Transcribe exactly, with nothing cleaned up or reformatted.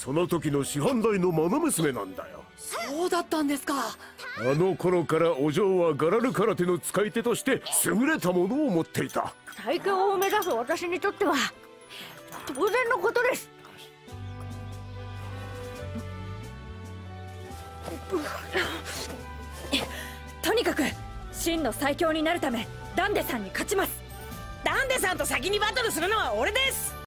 その時の師範代の愛娘なんだよ。 そうだったんですか。 あの頃からお嬢はガラル空手の使い手として優れたものを持っていた。 最強を目指す私にとっては当然のことです。 とにかく真の最強になるためダンデさんに勝ちます。 ダンデさんと先にバトルするのは俺です。